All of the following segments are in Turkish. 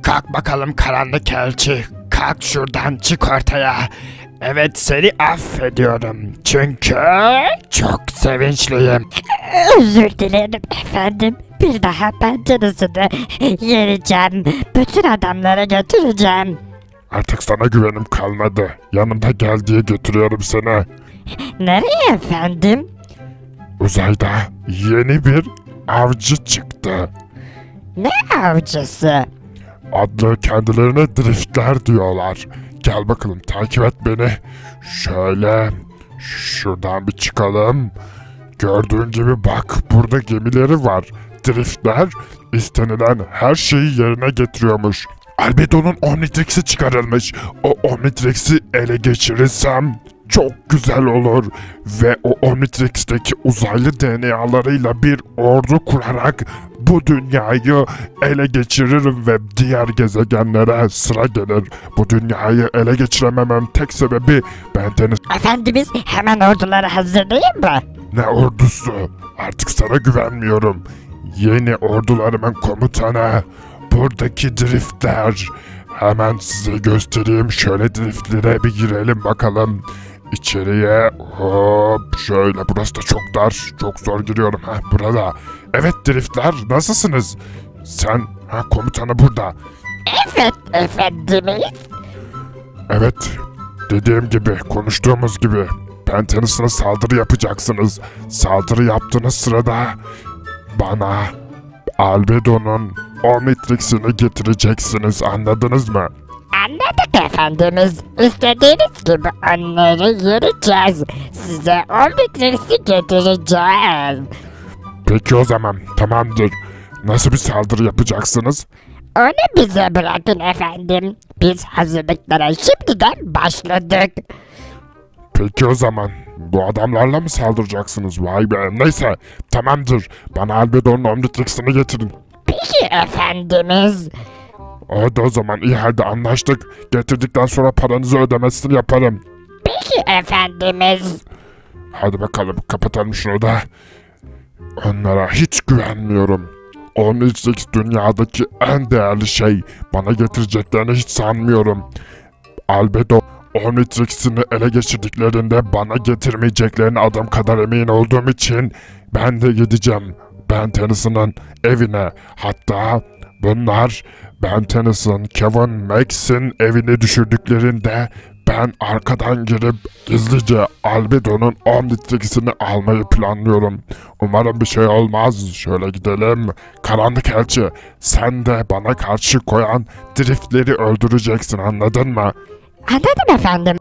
Kalk bakalım karanlık elçi. Kalk şuradan, çık ortaya. Evet, seni affediyorum. Çünkü çok sevinçliyim. Özür dilerim efendim. Bir daha penceresini yereceğim. Bütün adamlara götüreceğim. Artık sana güvenim kalmadı. Yanımda gel diye götürüyorum seni. Nereye efendim? Uzayda yeni bir avcı çıktı. Ne avcısı? Adlı kendilerine driftler diyorlar. Gel bakalım, takip et beni. Şöyle şuradan bir çıkalım. Gördüğün gibi bak, burada gemileri var. Driftler istenilen her şeyi yerine getiriyormuş. Albedo'nun Omnitrix'i çıkarılmış. O Omnitrix'i ele geçirirsem çok güzel olur. Ve o Omnitrix'teki uzaylı DNA'larıyla bir ordu kurarak bu dünyayı ele geçiririm ve diğer gezegenlere sıra gelir. Bu dünyayı ele geçirememem tek sebebi bendeniz. Efendimiz hemen orduları hazırlayayım mı? Ne ordusu? Artık sana güvenmiyorum. Yeni ordularımın komutanı buradaki driftler. Hemen size göstereyim. Şöyle driftlere bir girelim bakalım. İçeriye hop şöyle, burası da çok dar. Çok zor giriyorum burada. Evet driftler, nasılsınız? Sen komutanı burada. Evet efendimiz. Evet, dediğim gibi, konuştuğumuz gibi Pentanus'a saldırı yapacaksınız. Saldırı yaptığınız sırada bana Albedo'nun Omnitrix'ini getireceksiniz, anladınız mı? Anladık efendimiz. İstediğiniz gibi onları yereceğiz. Size Omnitrix'i getireceğiz. Peki o zaman, tamamdır. Nasıl bir saldırı yapacaksınız? Onu bize bırakın efendim. Biz hazırlıklara şimdiden başladık. Peki o zaman, bu adamlarla mı saldıracaksınız? Vay be, neyse, tamamdır. Bana Albedo'nun Omnitrix'ini getirin. Peki efendimiz. Hadi o zaman, iyi, hadi anlaştık. Getirdikten sonra paranızı ödemesini yaparım. Peki efendimiz. Hadi bakalım, kapatalım şunu da. Onlara hiç güvenmiyorum. Omnitrix dünyadaki en değerli şey. Bana getireceklerini hiç sanmıyorum. Albedo Omnitrix'ini ele geçirdiklerinde bana getirmeyeceklerine adım kadar emin olduğum için ben de gideceğim Ben Tennyson'ın evine. Hatta bunlar Ben Tennyson'ın, Kevin Max'in evini düşürdüklerinde ben arkadan girip gizlice Albedo'nun Omnitrix'ini almayı planlıyorum. Umarım bir şey olmaz. Şöyle gidelim. Karanlık elçi, sen de bana karşı koyan driftleri öldüreceksin, anladın mı? Anladım efendim.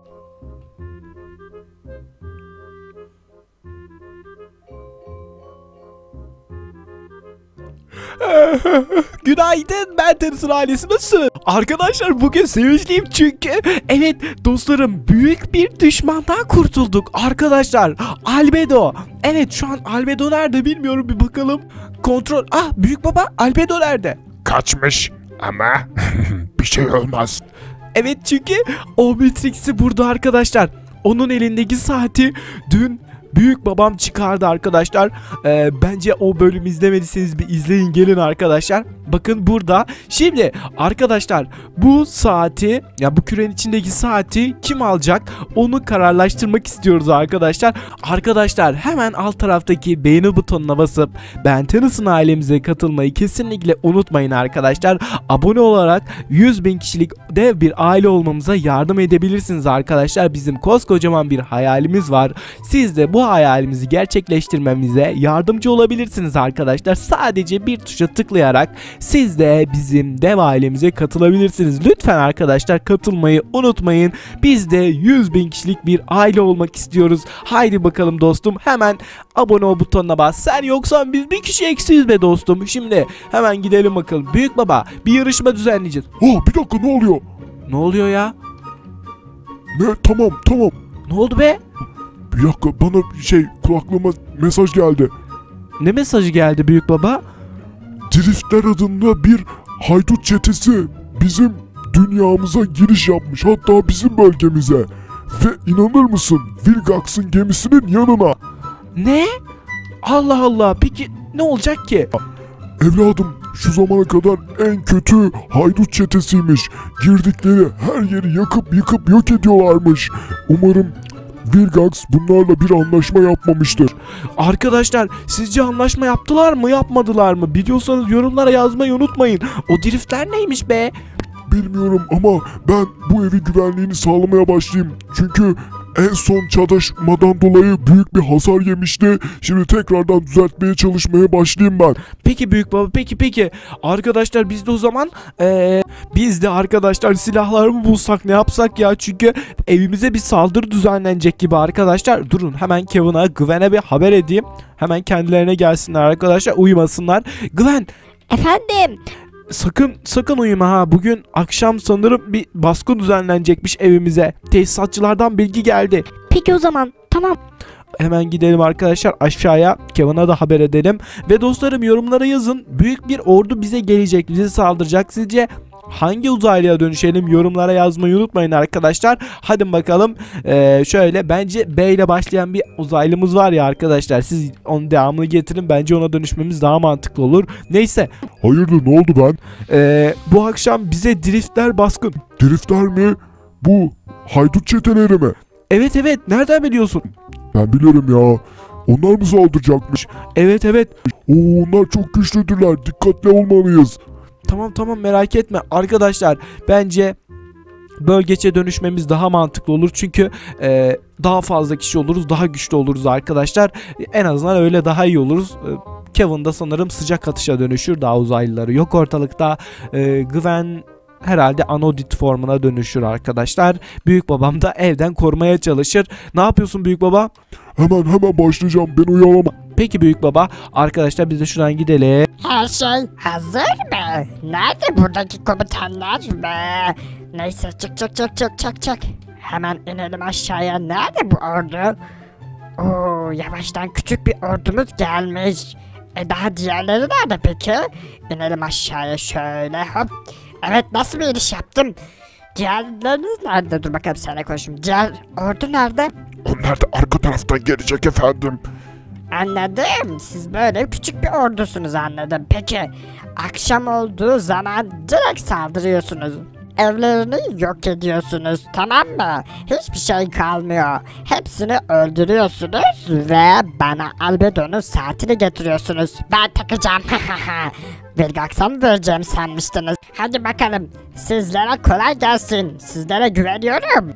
Günaydın, ben Tennyson ailesi, nasılsın? Arkadaşlar bugün sevinçliyim çünkü evet dostlarım, büyük bir düşmandan kurtulduk arkadaşlar. Albedo. Evet, şu an Albedo nerede bilmiyorum, bir bakalım. Kontrol. Büyük baba, Albedo nerede? Kaçmış ama bir şey olmaz. Evet, çünkü Omnitrix'i burada arkadaşlar. Onun elindeki saati dün büyük babam çıkardı arkadaşlar. Bence o bölümü izlemediyseniz bir izleyin, gelin arkadaşlar. Bakın burada. Şimdi arkadaşlar bu saati, ya bu kürenin içindeki saati kim alacak onu kararlaştırmak istiyoruz arkadaşlar. Arkadaşlar hemen alt taraftaki beğeni butonuna basıp Ben Tennyson ailemize katılmayı kesinlikle unutmayın arkadaşlar. Abone olarak 100.000 kişilik dev bir aile olmamıza yardım edebilirsiniz arkadaşlar. Bizim koskocaman bir hayalimiz var. Siz de bu hayalimizi gerçekleştirmemize yardımcı olabilirsiniz arkadaşlar. Sadece bir tuşa tıklayarak siz de bizim dev ailemize katılabilirsiniz. Lütfen arkadaşlar katılmayı unutmayın. Biz de 100.000 kişilik bir aile olmak istiyoruz. Haydi bakalım dostum, hemen abone ol butonuna bas. Sen yoksan biz bir kişi eksiyiz be dostum. Şimdi hemen gidelim bakalım. Büyük baba, bir yarışma düzenleyeceğiz. Bir dakika, ne oluyor? Ne oluyor ya? Ne? Tamam. Ne oldu be? Bir dakika, bana kulaklığıma mesaj geldi. Ne mesajı geldi büyük baba? Driftler adında bir haydut çetesi bizim dünyamıza giriş yapmış, hatta bizim bölgemize. Ve inanır mısın, Vilgax'ın gemisinin yanına. Ne? Allah Allah, peki ne olacak ki? Evladım, şu zamana kadar en kötü haydut çetesiymiş. Girdikleri her yeri yakıp yıkıp yok ediyorlarmış. Umarım Vilgax bunlarla bir anlaşma yapmamıştır. Arkadaşlar sizce anlaşma yaptılar mı yapmadılar mı? Biliyorsanız yorumlara yazmayı unutmayın. O driftler neymiş be? Bilmiyorum ama ben bu evi güvenliğini sağlamaya başlayayım. Çünkü en son çatışmadan dolayı büyük bir hasar yemişti. Şimdi tekrardan düzeltmeye çalışmaya başlayayım ben. Peki büyük baba peki. Arkadaşlar biz de o zaman biz de arkadaşlar silahları mı bulsak ne yapsak ya? Çünkü evimize bir saldırı düzenlenecek gibi arkadaşlar. Durun hemen Kevin'a Gwen'e bir haber edeyim. Hemen kendilerine gelsinler arkadaşlar, uyumasınlar. Gwen, Efendim? sakın uyuma ha. Bugün akşam sanırım bir baskın düzenlenecekmiş evimize. Tesisatçılardan bilgi geldi. Peki o zaman tamam. Hemen gidelim arkadaşlar aşağıya. Kevin'a da haber edelim. Ve dostlarım yorumlara yazın. Büyük bir ordu bize gelecek. Bize saldıracak. Sizce hangi uzaylıya dönüşelim? Yorumlara yazmayı unutmayın arkadaşlar. Hadi bakalım. Şöyle bence B ile başlayan bir uzaylımız var ya arkadaşlar. Siz onun devamını getirin. Bence ona dönüşmemiz daha mantıklı olur. Neyse. Hayırdır, ne oldu ben? Bu akşam bize driftler baskın. Driftler mi? Bu haydut çeteleri mi? Evet. Nereden biliyorsun? Ben biliyorum ya. Onlar mı saldıracakmış? Evet. Oo, onlar çok güçlüdürler. Dikkatli olmalıyız. Tamam merak etme. Arkadaşlar bence bölgece dönüşmemiz daha mantıklı olur. Çünkü daha fazla kişi oluruz. Daha güçlü oluruz arkadaşlar. En azından öyle daha iyi oluruz. Kevin da sanırım sıcak atışa dönüşür. Daha uzaylıları yok ortalıkta. Gwen herhalde anodit formuna dönüşür arkadaşlar. Büyük babam da evden korumaya çalışır. Ne yapıyorsun büyük baba? Hemen başlayacağım. Beni uyarama. Peki büyük baba. Arkadaşlar biz de şuradan gidelim. Her şey hazır mı? Nerede buradaki komutanlar be? Neyse çık. Hemen inelim aşağıya. Nerede bu ordu? Oo, yavaştan küçük bir ordumuz gelmiş. Daha diğerleri nerede peki? İnelim aşağıya şöyle hop. Evet, nasıl bir iniş yaptım? Diğerleriniz nerede? Dur bakalım sana koşayım. Diğer ordu nerede? Onlar da arka taraftan gelecek efendim. Anladım. Siz böyle küçük bir ordusunuz, anladım. Peki akşam olduğu zaman direkt saldırıyorsunuz. Evlerini yok ediyorsunuz, tamam mı? Hiçbir şey kalmıyor. Hepsini öldürüyorsunuz ve bana Albedo'nun saatini getiriyorsunuz. Ben takacağım. Vilgax'a mı vereceğim sanmıştınız? Hadi bakalım. Sizlere kolay gelsin. Sizlere güveniyorum.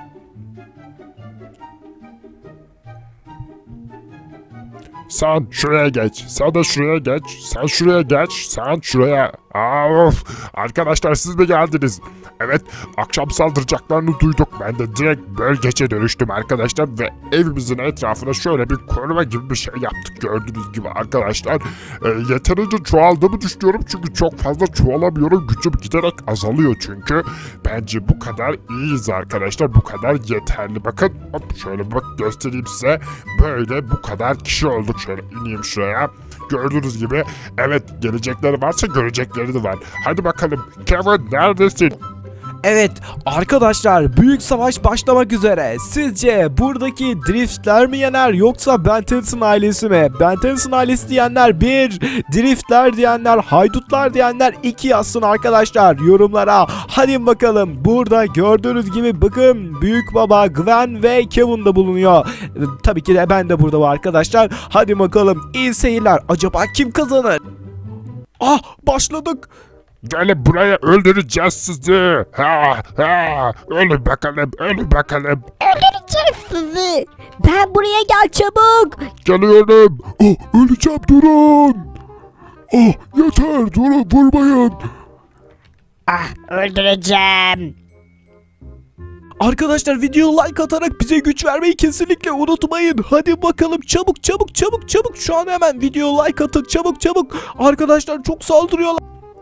Sen şuraya geç. Sen de şuraya geç. Sen şuraya geç. Sen şuraya. Of. Arkadaşlar siz de geldiniz. Evet, akşam saldıracaklarını duyduk. Ben de direkt bölgece dönüştüm arkadaşlar ve evimizin etrafına şöyle bir koruma gibi bir şey yaptık, gördüğünüz gibi arkadaşlar. Yeterince çoğaldığımı düşünüyorum çünkü çok fazla çoğalamıyorum. Gücüm giderek azalıyor çünkü. Bence bu kadar iyiyiz arkadaşlar. Bu kadar yeterli. Bakın hop, şöyle bak göstereyim size. Böyle bu kadar kişi olduk. Şöyle ineyim şuraya. Gördüğünüz gibi evet, gelecekleri varsa görecekleri de var. Hadi bakalım Kevin, neredesin? Evet arkadaşlar, büyük savaş başlamak üzere. Sizce buradaki driftler mi yener yoksa Ben Tennyson ailesi mi? Ben Tennyson ailesi diyenler 1, driftler diyenler, haydutlar diyenler 2 yazsın arkadaşlar yorumlara. Hadi bakalım, burada gördüğünüz gibi bakın büyük baba, Gwen ve Kevin de bulunuyor. Tabii ki de ben de burada var arkadaşlar. Hadi bakalım, iyi seyirler. Acaba kim kazanır? Ah, başladık. Gelin buraya, öldüreceğiz sizi. Ölün bakalım, ölün bakalım. Öldüreceğiz sizi. Ben buraya gel çabuk. Geliyorum. Öleceğim, durun. Yeter, durun, vurmayın. Öldüreceğim. Arkadaşlar videoya like atarak bize güç vermeyi kesinlikle unutmayın. Hadi bakalım, çabuk. Şu an hemen videoya like atın, çabuk. Arkadaşlar çok saldırıyorlar.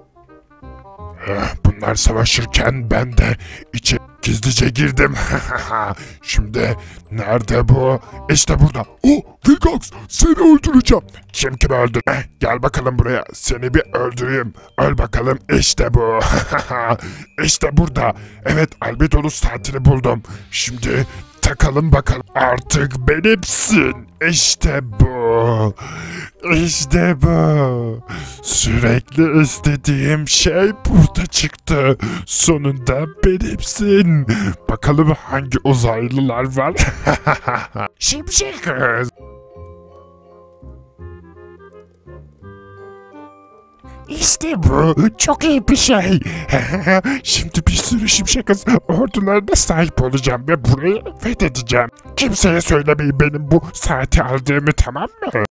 Bunlar savaşırken ben de içe gizlice girdim. Şimdi nerede bu? İşte burada. Vilgax, seni öldüreceğim. Kim kimi öldür? Gel bakalım buraya. Seni bir öldüreyim. Öl bakalım. İşte bu. İşte burada. Evet, Albedo'nun saatini buldum. Şimdi takalım bakalım. Artık benimsin. İşte bu. İşte bu. Sürekli istediğim şey burada çıktı. Sonunda benimsin. Bakalım hangi uzaylılar var? Şimşek kız. İşte bu. Çok iyi bir şey. Şimdi bir sürü şimşek kız ordularına sahip olacağım ve burayı fethedeceğim. Kimseye söylemeyin benim bu saati aldığımı, tamam mı?